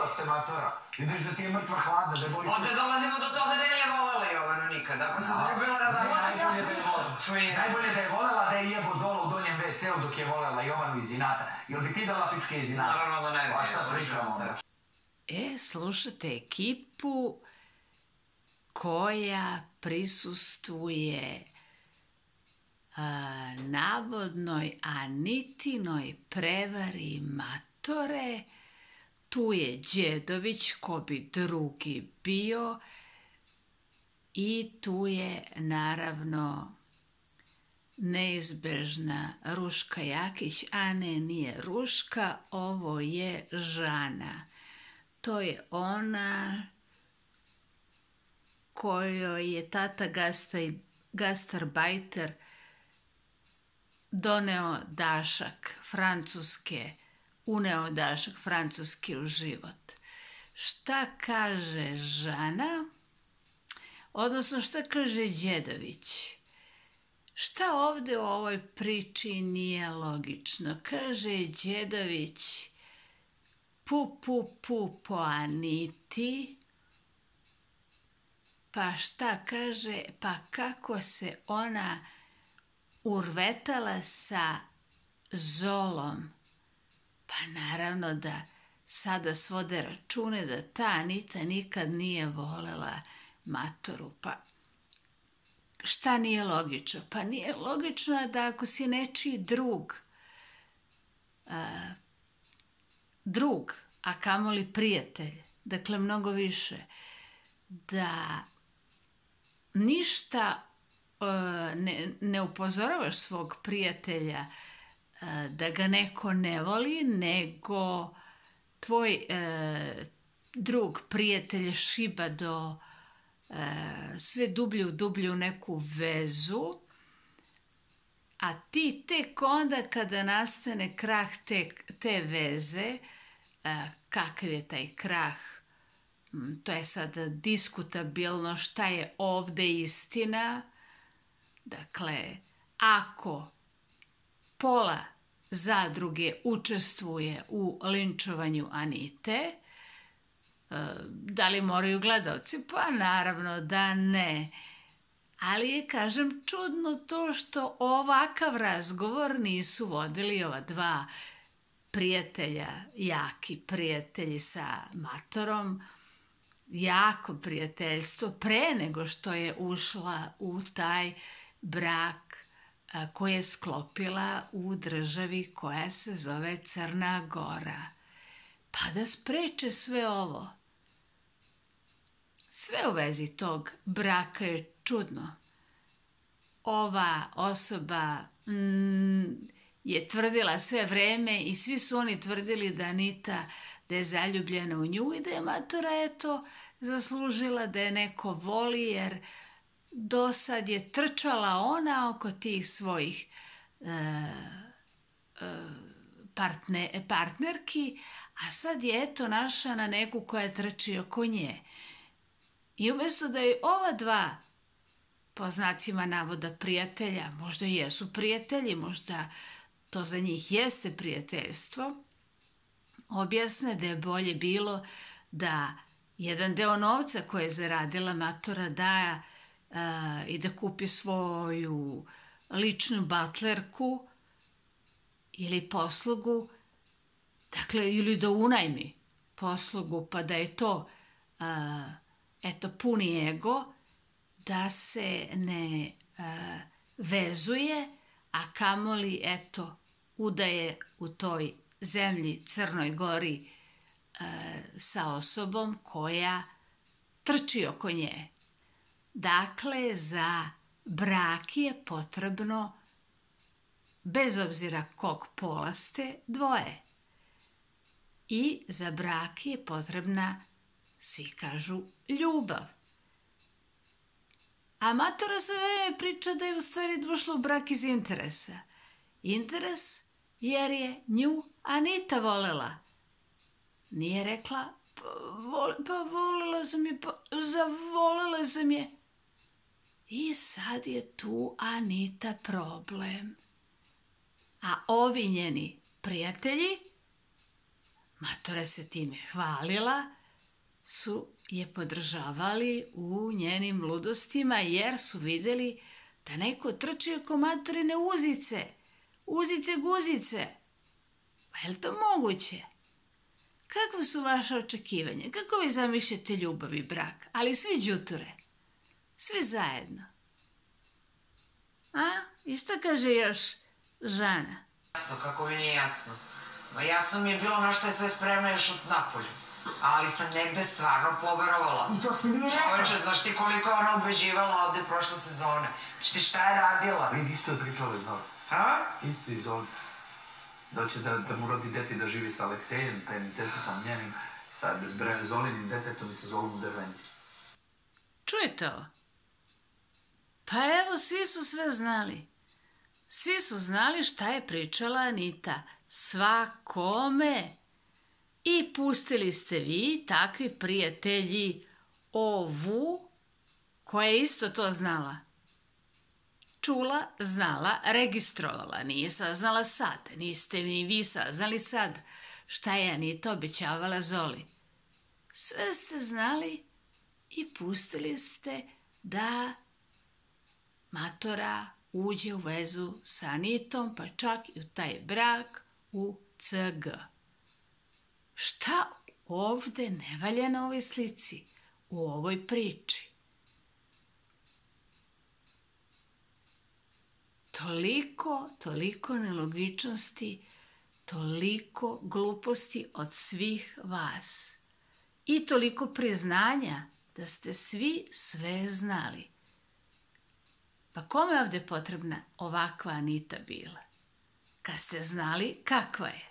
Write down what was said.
Udala se matora. Vidiš da ti je mrtva hladna, da boli... Onda dolazimo do toga da nije volela Jovanu nikada. Ako se zaljubila da Najbolje da je volela. Najbolje da je volela da je jebo Zola u donjem WC-u dok je volela Jovanu iz inata. Jel bi ti dala pičke iz inata? Naravno da ne. Pa šta pričamo? Slušate ekipu koja prisustuje navodnoj Anitinoj prevari matore. Tu je Đedović, ko bi drugi bio, i tu je naravno neizbežna Ruška Jakić, a ne, nije Ruška, ovo je Žana. To je ona kojoj je tata gastarbajter doneo dašak Francuske, uneo dašak Francuske u život. Šta kaže Žana? Odnosno, šta kaže Đedović? Šta ovde u ovoj priči nije logično? Kaže Đedović, pu po Aniti. Pa šta kaže? Pa kako se ona urvetala sa Zolom? Pa naravno da sada svode račune da ta Anita nikad nije volela matoru. Pa šta nije logično? Pa nije logično da ako si nečiji drug, a kamoli prijatelj, dakle mnogo više, da ništa ne upozoravaš svog prijatelja da ga neko ne voli, nego tvoj drug, prijatelj šiba do sve dublju neku vezu, a ti tek onda kada nastane krah te veze, kakav je taj krah, to je sad diskutabilno, šta je ovde istina. Dakle, ako pola zadruge učestvuje u linčovanju Anite, da li moraju gledaoci? Pa naravno da ne. Ali je, kažem, čudno to što ovakav razgovor nisu vodili ova dva prijatelja, jaki prijatelji sa matorom, jako prijateljstvo pre nego što je ušla u taj brak koji je sklopila u državi koja se zove Crna Gora. Pa da spreče sve ovo. Sve u vezi tog braka je čudno. Ova osoba je tvrdila sve vreme i svi su oni tvrdili da Anita, da je zaljubljena u nju i da je matora zaslužila da je neko voli, jer do sad je trčala ona oko tih svojih partnerki, a sad je našla na neku koja trči oko nje. I umjesto da je ova dva, po znacima navoda, prijatelja, možda jesu prijatelji, možda to za njih jeste prijateljstvo, objasne da je bolje bilo da jedan deo novca koje je zaradila matora daje i da kupi svoju ličnu batlerku ili poslugu, dakle, ili da unajmi poslugu, pa da je to puni ego, da se ne vezuje, a kamoli, udaje u toj zemlji Crnoj Gori sa osobom koja trči oko nje. Dakle, za brak je potrebno, bez obzira kog pola ste, dvoje. I za brak je potrebna, svi kažu, ljubav. A matora sve vreme priča da je u stvari došla u brak iz interesa. Interes jer je nju Anita volela. Nije rekla, pa volela sam je, pa zavolela sam je. I sad je tu Anita problem. A ovi njeni prijatelji Matora se time hvalila, su je podržavali u njenim ludostima jer su vidjeli da neko trči oko Matorine uzice. Uzice guzice. Pa je li to moguće? Kakve su vaše očekivanja? Kako vi zamišljate ljubav i brak? Ali svi đuture. Svi zajedno. A? I šta kaže još Žana? Jasno, kako mi nije jasno. Ma jasno mi je bilo na što je sve spremno još od napolju. Ali sam negde stvarno poverovala. I to se nije rekao. Čoveče, znaš ti koliko je ona ubeđivala ovde prošle sezone? Znaš ti šta je radila? Vidi, isto je pričala iz Zoli. Ha? Isto iz Zoli. Da će da mu rodi dete da živi sa Aleksejem, tajnim detetom njenim, sa Zolinim detetom i sa Zolom u Drvenju. Čujete ovo? Pa evo, svi su sve znali. Svi su znali šta je pričala Anita. Svakome. I pustili ste vi, takvi prijatelji, ovu, koja je isto to znala. Čula, znala, registrovala, nije saznala sad. Niste ni vi saznali sad šta je Anita obećavala Zoli. Sve ste znali i pustili ste da Matora uđe u vezu sa Anitom, pa čak i u taj brak u CG. Šta ovde ne valja na ovoj slici, u ovoj priči? Toliko nelogičnosti, toliko gluposti od svih vas. I toliko priznanja da ste svi sve znali. Pa kome je ovde potrebna ovakva Anita bila? Kad ste znali kakva je?